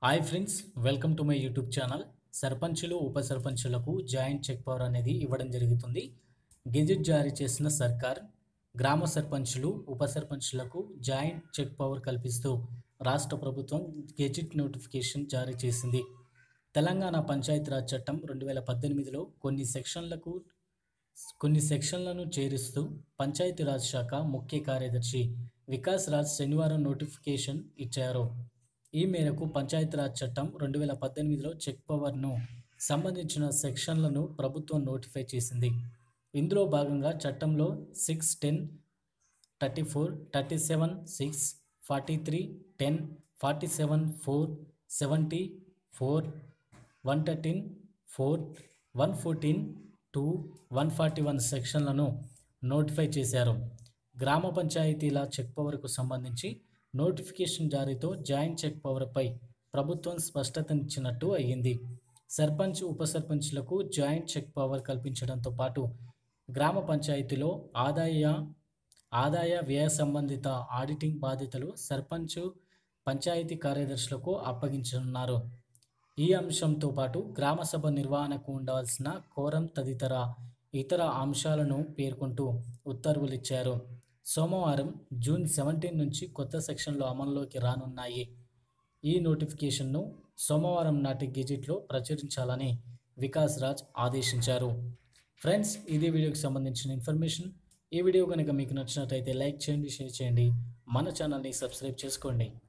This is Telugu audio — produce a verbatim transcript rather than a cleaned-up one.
Hi friends, welcome to my YouTube channel. సర్పంచులు ఉప సర్పంచులకు జాయింట్ చెక్ పవర్ అనేది ఇవ్వడం జరుగుతుంది. గెజెట్ జారీ చేసిన సర్కార్ గ్రామ సర్పంచులు ఉప సర్పంచులకు జాయింట్ చెక్ పవర్ కల్పిస్తూ రాష్ట్ర ప్రభుత్వం గెజెట్ నోటిఫికేషన్ జారీ చేసింది. తెలంగాణ పంచాయతీరాజ్ చట్టం రెండు వేల పద్దెనిమిదిలో కొన్ని సెక్షన్లకు కొన్ని సెక్షన్లను చేరుస్తూ పంచాయతీరాజ్ శాఖ ముఖ్య కార్యదర్శి వికాస్ రాజ్ శనివారం నోటిఫికేషన్ ఇచ్చారు. ఈ మేరకు పంచాయతీరాజ్ చట్టం రెండు వేల పద్దెనిమిదిలో చెక్ పవర్ను సంబంధించిన సెక్షన్లను ప్రభుత్వం నోటిఫై చేసింది. ఇందులో భాగంగా చట్టంలో six ten thirty four thirty seven six forty three ten forty seven four seventy four one thirteen four one fourteen two one forty one సెక్షన్లను నోటిఫై చేశారు. గ్రామ పంచాయతీల చెక్ పవర్కు సంబంధించి నోటిఫికేషన్ జారీతో జాయింట్ చెక్ పవర్పై ప్రభుత్వం స్పష్టతనిచ్చినట్టు అయ్యింది. సర్పంచ్ ఉప సర్పంచ్లకు జాయింట్ చెక్ పవర్ కల్పించడంతో పాటు గ్రామ పంచాయతీలో ఆదాయ ఆదాయ వ్యయ సంబంధిత ఆడిటింగ్ బాధ్యతలు సర్పంచ్ పంచాయతీ కార్యదర్శులకు అప్పగించనున్నారు. ఈ అంశంతో పాటు గ్రామ సభ నిర్వహణకు ఉండాల్సిన కోరం తదితర ఇతర అంశాలను పేర్కొంటూ ఉత్తర్వులిచ్చారు. సోమవారం జూన్ సెవెంటీన్ నుంచి కొత్త సెక్షన్లు అమల్లోకి రానున్నాయి. ఈ నోటిఫికేషన్ను సోమవారం నాటి గెజిట్లో ప్రచురించాలని వికాస్ రాజ్ ఆదేశించారు. ఫ్రెండ్స్, ఇదే వీడియోకి సంబంధించిన ఇన్ఫర్మేషన్. ఈ వీడియో కనుక మీకు నచ్చినట్లయితే లైక్ చేయండి, షేర్ చేయండి, మన ఛానల్ని సబ్స్క్రైబ్ చేసుకోండి.